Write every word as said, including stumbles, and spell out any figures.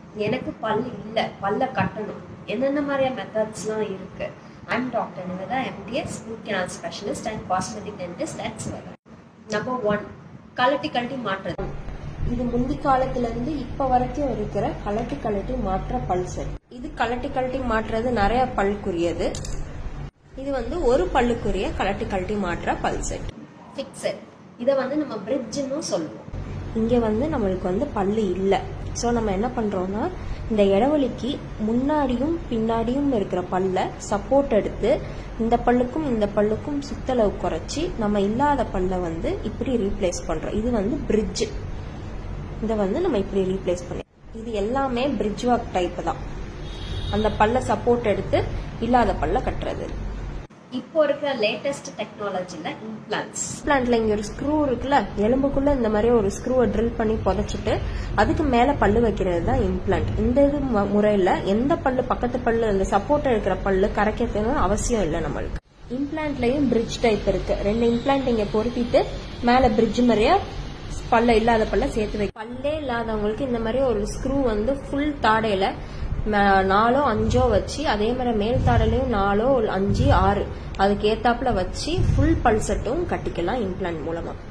எனக்கு பல் இல்ல, பல்ல கட்டணும், என்னென்ன மாதிரியா மெத்தட்ஸ்லாம் இருக்கு. I'm Doctor Nivedhaa, M D S, root canal specialist and cosmetic dentist at Sivakasi. Number one, கலட்டி கலட்டி மாற்றுறது. இது முந்தி காலத்துல இருந்து இப்ப வரைக்கும் இருக்கிற கலட்டி கலட்டி மாற்ற பல் செட். இது கலட்டி கலட்டி மாற்றுறது நிறைய பல்லுக்குரியது. இது வந்து ஒரு பல்லுக்குரிய கலட்டி கலட்டி மாற்ற பல் செட். ஃபிக்ஸட், இதை வந்து நம்ம பிரிட்ஜ்னு சொல்லுவோம். இங்க வந்து நம்மளுக்கு வந்து பல்லு இல்ல, சோ நம்ம என்ன பண்றோம்னா இந்த இடைவெளிக்கு முன்னாடியும் பின்னாடியும் இருக்கிற பல்ல சப்போர்ட் எடுத்து இந்த பல்லுக்கும் இந்த பல்லுக்கும் சுத்தளவு குறைச்சி நம்ம இல்லாத பல்ல வந்து இப்படி ரீப்ளேஸ் பண்றோம். இது வந்து பிரிட்ஜ். இத வந்து நம்ம இப்படி ரீப்ளேஸ் பண்ணி, இது எல்லாமே பிரிட்ஜ் ஒர்க் டைப் தான். அந்த பல்ல சப்போர்ட் எடுத்து இல்லாத பல்ல கட்டுறது. இப்போ இருக்கிற லேட்டஸ்ட் டெக்னாலஜில இம்ப்ளான்ட்ஸ். இம்ப்ளான்ட்ல இங்க ஒரு ஸ்க்ரூ இருக்குல்ல, எலும்புக்குள்ள இந்த மாதிரி ஒரு ஸ்க்ரூவை ட்ரில் பண்ணி புதைச்சிட்டு அதுக்கு மேல பல்லு வைக்கிறது தான் இம்ப்ளான்ட். இந்த இது முறையில எந்த பல்லு பக்கத்து பல்லு அந்த சப்போர்ட் இருக்கிற பல்லு கரைக்கிறதுன்னு அவசியம் இல்லை நம்மளுக்கு. இம்ப்ளான்ட்லயும் பிரிட்ஜ் டைப் இருக்கு. ரெண்டு இம்ப்ளான்ட் இங்க பொருத்திட்டு மேல பிரிட்ஜ் மாதிரியா பல்ல இல்லாத பல்ல சேர்த்து வைக்க. பல்லே இல்லாதவங்களுக்கு இந்த மாதிரி ஒரு ஸ்க்ரூ வந்து ஃபுல் தாடையில நாலோ அஞ்சோ வச்சு, அதே மாதிரி மேல் தாடையிலையும் நாலோ அஞ்சு ஆறு அதுக்கு ஏத்தாப்புல வச்சு ஃபுல் பல் செட்டும் கட்டிக்கலாம் இம்ப்ளான்ட் மூலமா.